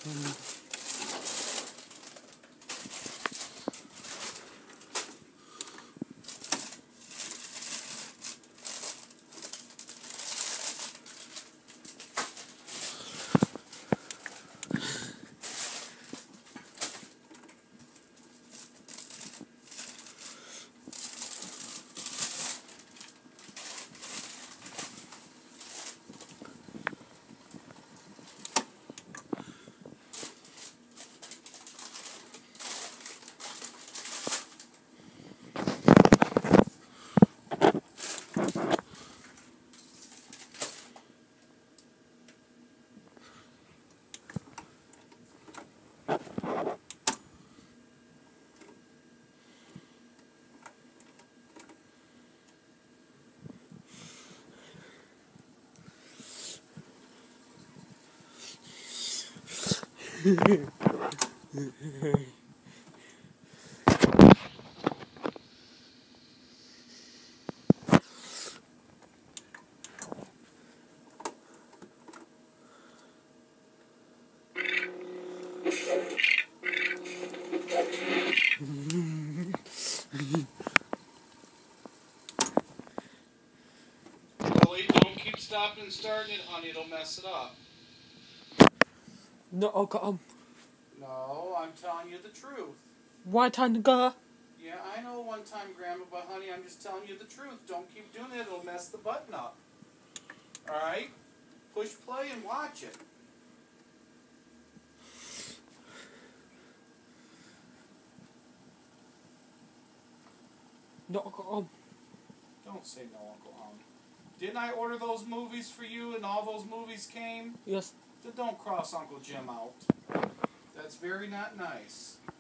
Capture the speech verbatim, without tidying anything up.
Mm. Really, don't keep stopping and starting it, honey. It'll mess it up. No, oh God. No, I'm telling you the truth. Why time to go? Yeah, I know one time, Grandma, but honey, I'm just telling you the truth. Don't keep doing it. It'll mess the button up. Alright? Push play and watch it. No, Uncle Om. Don't say no, Uncle Hum. Didn't I order those movies for you and all those movies came? Yes. Then don't cross Uncle Jim out. That's very not nice.